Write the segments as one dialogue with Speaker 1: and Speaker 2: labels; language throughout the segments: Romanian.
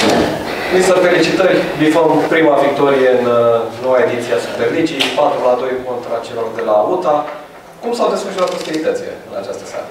Speaker 1: Mister, felicitări! Bifăm prima victorie în noua ediție a Superligii, 4-2 contra celor de la UTA. Cum s-au desfășurat ostilitățile în această seară?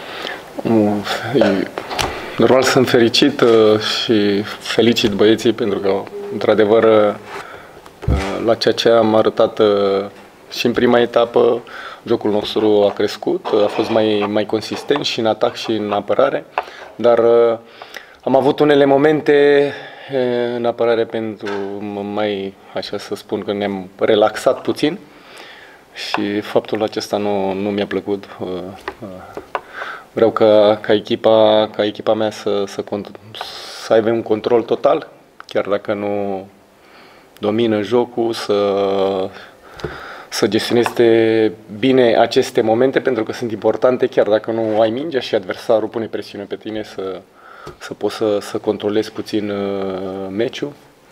Speaker 2: Normal sunt fericit și felicit băieții pentru că, într-adevăr, la ceea ce am arătat și în prima etapă, jocul nostru a crescut, a fost mai consistent și în atac și în apărare, dar am avut unele momente în apărare pentru mai, așa să spun, că ne-am relaxat puțin și faptul acesta nu mi-a plăcut. Vreau ca echipa mea să aibă un control total, chiar dacă nu domină jocul, să gestioneze bine aceste momente, pentru că sunt importante, chiar dacă nu ai mingea și adversarul pune presiune pe tine, să poți să controlezi puțin meciul.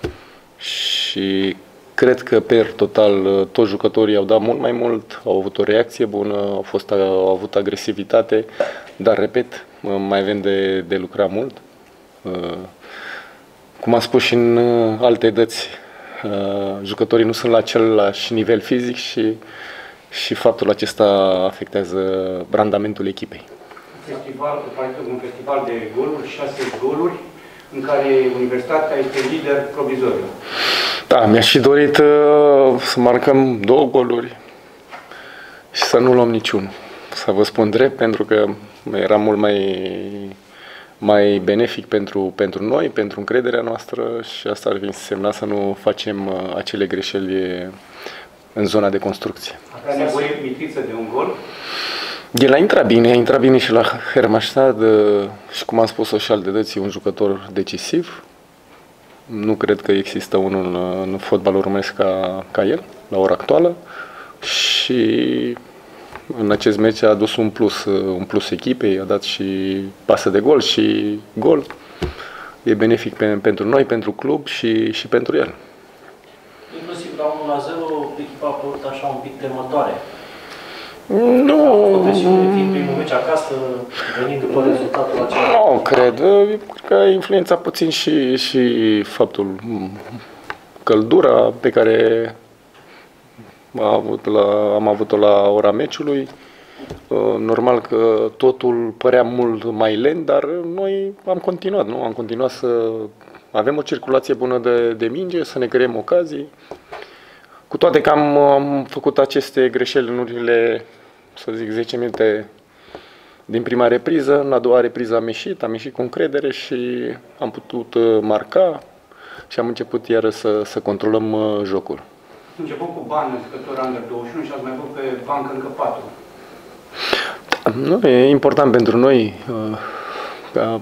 Speaker 2: Și cred că per total toți jucătorii au dat mult mai mult, au avut o reacție bună, au avut agresivitate, dar repet, mai avem de lucrat mult. Cum am spus și în alte dăți, jucătorii nu sunt la același nivel fizic și faptul acesta afectează randamentul echipei.
Speaker 3: Un festival de goluri, 6 goluri, în care Universitatea este lider provizoriu.
Speaker 2: Da, mi-aș fi dorit să marcăm 2 goluri și să nu luăm niciunul. Să vă spun drept, pentru că era mult mai benefic pentru noi, pentru încrederea noastră și asta ar însemna să nu facem acele greșeli în zona de construcție.
Speaker 3: Avea nevoie Mitriță de un gol?
Speaker 2: El a intrat bine și la Hermannstad și, cum am spus-o și alte dăți, e un jucător decisiv. Nu cred că există unul în fotbalul românesc ca el, la ora actuală. Și în acest meci a adus un plus echipei, a dat și pasă de gol și gol. E benefic pentru noi, pentru club și pentru el.
Speaker 4: Inclusiv la 1-0, echipa a părut așa un pic temătoare.
Speaker 2: Nu.
Speaker 4: Fiind primul meci acasă, venind după rezultatul acela.
Speaker 2: Nu, cred că a influențat puțin și faptul, căldura pe care am avut-o la ora meciului. Normal că totul părea mult mai lent, dar noi am continuat, nu? Am continuat să avem o circulație bună de minge, să ne creăm ocazii. Cu toate că am făcut aceste greșeli în ultimele, să zic, 10 minute din prima repriză, în a doua repriză am ieșit cu încredere și am putut marca și am început iară să controlăm jocul.
Speaker 3: Ați început cu bani în jucători under 21 și ați mai avut pe bancă încă 4.
Speaker 2: Nu, e important pentru noi ca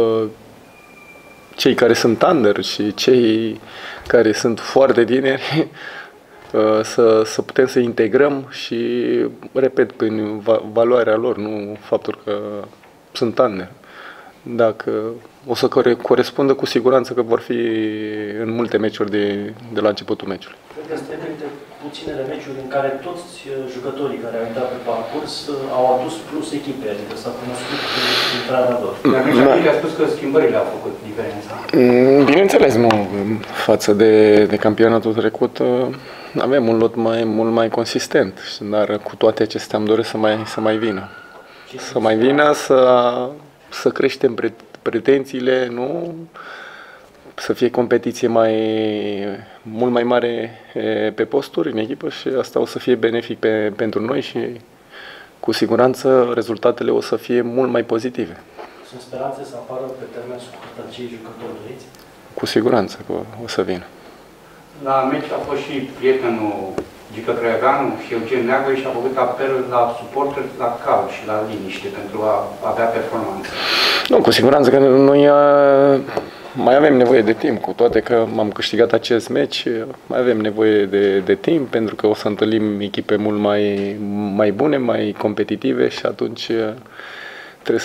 Speaker 2: cei care sunt under și cei care sunt foarte tineri să putem să integrăm și, repet, prin valoarea lor, nu faptul că sunt under. Dacă o să corespundă, cu siguranță că vor fi în multe meciuri de la începutul meciului.
Speaker 4: Cred că este dintre puținele meciuri în care toți jucătorii care au intrat pe parcurs au adus plus echipe, adică s-a cunoscut intrarea lor.
Speaker 3: Dar a spus că schimbările au făcut diferența.
Speaker 2: Bineînțeles, nu. Față de campionatul trecut avem un lot mult mai consistent, dar cu toate acestea îmi doresc să mai vină. Să mai vină, să creștem pretențiile, nu? Să fie competiție mult mai mare pe posturi în echipă și asta o să fie benefic pentru noi și cu siguranță rezultatele o să fie mult mai pozitive.
Speaker 4: Sunt speranțe să apară pe termen scurt acei jucători doriți?
Speaker 2: Cu siguranță că o să vină.
Speaker 3: La meci a fost și prietenul Gică Craioganu și Eugen Neagă și a făcut apel la suporteri, la cal și la liniște pentru a avea performanță. Nu,
Speaker 2: cu siguranță că noi mai avem nevoie de timp, cu toate că am câștigat acest meci, mai avem nevoie de timp pentru că o să întâlnim echipe mult mai bune, mai competitive și atunci trebuie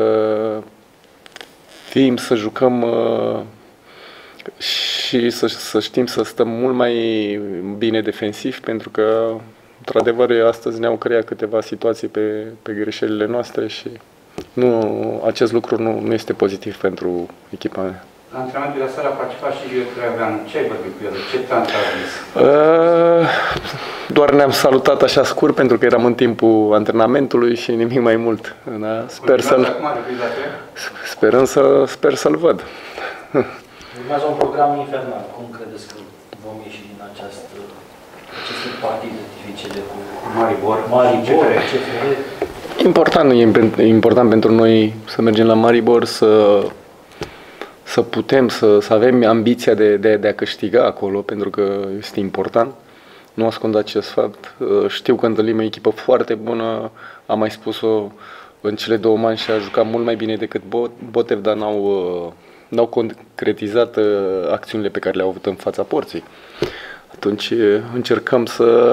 Speaker 2: să jucăm și să știm să stăm mult mai bine defensiv, pentru că, într-adevăr, astăzi ne-au creat câteva situații pe greșelile noastre și acest lucru nu este pozitiv pentru echipa mea.
Speaker 3: La antrenamentul de seară a participat și Gică Craioveanu. Ce ai vorbit cu el? Ce te-a transmis?
Speaker 2: Doar ne-am salutat așa scurt pentru că eram în timpul antrenamentului și nimic mai mult. Da? Sper să-l văd.
Speaker 4: Urmează un program infernal. Cum credeți că vom ieși din aceste partide dificile cu
Speaker 3: Maribor,
Speaker 4: CFR?
Speaker 2: E important pentru noi să mergem la Maribor, să putem, să avem ambiția de a câștiga acolo, pentru că este important. Nu ascund acest fapt. Știu că întâlnim o echipă foarte bună, am mai spus-o în cele 2 manșe, a jucat mult mai bine decât Botev, dar n-au concretizat acțiunile pe care le-au avut în fața porții. Atunci încercăm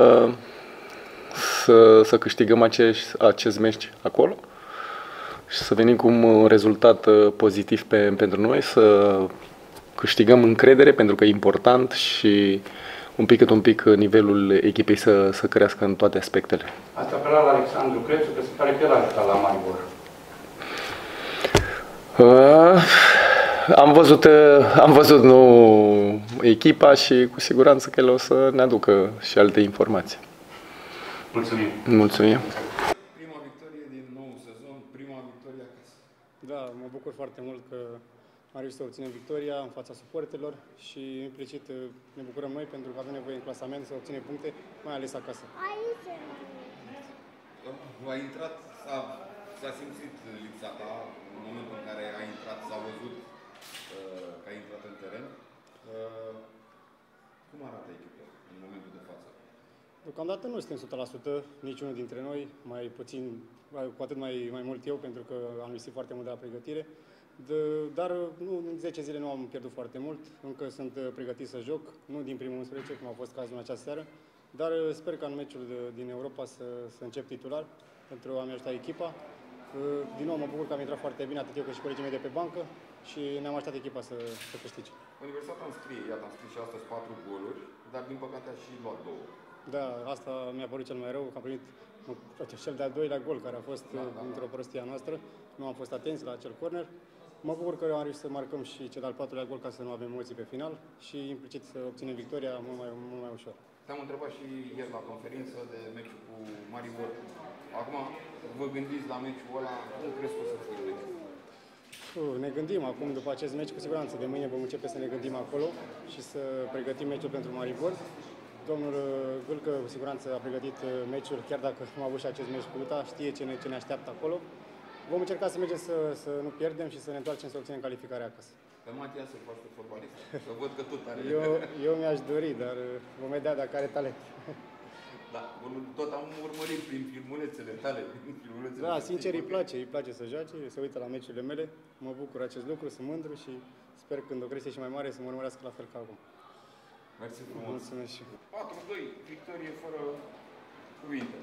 Speaker 2: să câștigăm acest meci acolo și să venim cu un rezultat pozitiv pentru noi, să câștigăm încredere, pentru că e important și un pic nivelul echipei să crească în toate aspectele.
Speaker 3: Ați apelat la Alexandru Crețu, că se pare că el a ajutat la Maribor.
Speaker 2: Am văzut echipa și cu siguranță că el o să ne aducă și alte informații.
Speaker 3: Mulțumim!
Speaker 2: Mulțumim!
Speaker 5: Prima victorie din nou sezon, prima victorie acasă.
Speaker 6: Da, mă bucur foarte mult că am reușit să obținem victoria în fața suporterilor și implicit ne bucurăm noi pentru că avem nevoie în clasament să obținem puncte, mai ales acasă.
Speaker 5: A intrat, s-a simțit lipsa ta în momentul în care a intrat, s-a văzut că a intrat în teren. Cum arată echipa în momentul de față?
Speaker 6: Deocamdată nu suntem 100%, niciunul dintre noi, mai puțin, cu atât mai mult eu, pentru că am lipsit foarte mult de la pregătire. Dar nu, în 10 zile nu am pierdut foarte mult, încă sunt pregătit să joc, nu din primul 11, cum a fost cazul în această seară, dar sper ca în meciul din Europa să încep titular pentru a-mi ajuta echipa. Din nou mă bucur că am intrat foarte bine, atât eu cât și colegii mei de pe bancă și ne-am așteptat echipa să câștige.
Speaker 5: Universitatea iată, am scris și astăzi 4 goluri, dar din păcate a și luat 2.
Speaker 6: Da, asta mi-a părut cel mai rău, că am primit cel de-al doilea gol, care a fost într-o prostie a noastră. Nu am fost atenți la acel corner. Mă bucur că am reușit să marcăm și cel de-al 4-lea gol ca să nu avem emoții pe final și implicit să obținem victoria mult mai ușor.
Speaker 5: Te-am întrebat și ieri la conferință de meciul cu Maribor. Acum vă gândiți la meciul ăla, cum crezi că o să fie meciul?
Speaker 6: Ne gândim acum, după acest meci, cu siguranță de mâine vom începe să ne gândim acolo și să pregătim meciul pentru Maribor. Domnul Gâlcă, cu siguranță, a pregătit meciul, chiar dacă am avut și acest meci cu UTA, știe ce ne așteaptă acolo. Vom încerca să mergem să nu pierdem și să ne întoarcem să obținem calificarea acasă.
Speaker 5: Pe Matia să-l faci pe fotbalist, să văd că tot are...
Speaker 6: Eu mi-aș dori, dar vom vedea dacă are talent.
Speaker 5: Da, tot am urmărit prin filmulețele tale.
Speaker 6: Da, sincer îi place să joace, se uită la meciurile mele, mă bucur acest lucru, sunt mândru și sper când o crește și mai mare să mă urmărească la fel ca acum.
Speaker 5: Mersi frumos.
Speaker 6: Mulțumesc și
Speaker 5: 4-2, victorie fără cuvinte.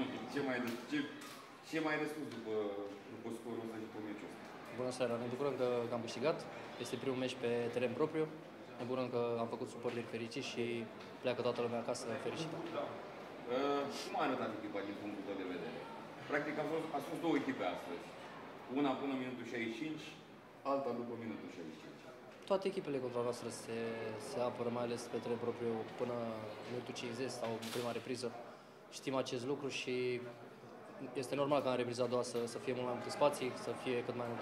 Speaker 5: Ce mai de spus după scorul ăsta și după meciul ăsta?
Speaker 7: Bună seara, ne bucurăm că am câștigat. Este primul meci pe teren propriu. Ne bucurăm că am făcut suporteri fericiți și pleacă toată lumea acasă fericită.
Speaker 5: Cum a arătat echipa din punctul tău de vedere? Practic a fost 2 echipe astăzi. Una până minutul 65, alta după minutul 65.
Speaker 7: Toate echipele contra noastră se apără, mai ales pe teren propriu, până minutul 50 sau în prima repriză. Știm acest lucru și este normal ca în repriza a doua să fie mult mai multe spații, să fie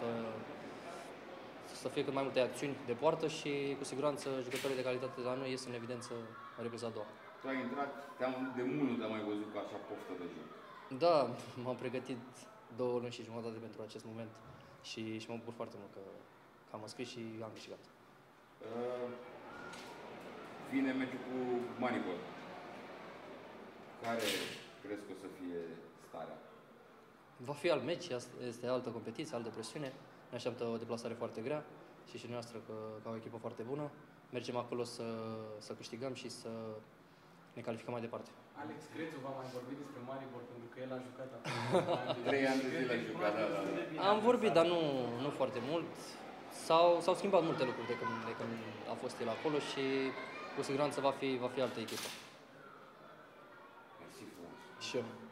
Speaker 7: cât mai multe acțiuni de poartă și cu siguranță jucătorii de calitate la noi ies în evidență în repriza a doua.
Speaker 5: Tu ai intrat, de mult nu te-am mai văzut cu așa poftă de joc.
Speaker 7: Da, m-am pregătit 2 luni și jumătate pentru acest moment și mă bucur foarte mult că am înscris și am câștigat.
Speaker 5: Vine meciul cu Maribor. Care crezi că o să fie starea?
Speaker 7: Va fi alt meci, este altă competiție, altă presiune. Ne așteaptă o deplasare foarte grea și noastră ca o echipă foarte bună. Mergem acolo să câștigăm și să ne calificăm mai departe.
Speaker 8: Alex Crețu va mai vorbi despre Maribor pentru că el a jucat acum.
Speaker 5: 3 ani de zile a jucat, da.
Speaker 7: Am vorbit, dar nu foarte mult. S-au schimbat multe lucruri de când a fost el acolo și cu siguranță va fi altă echipă.
Speaker 5: Mersi frumos.
Speaker 7: Și eu.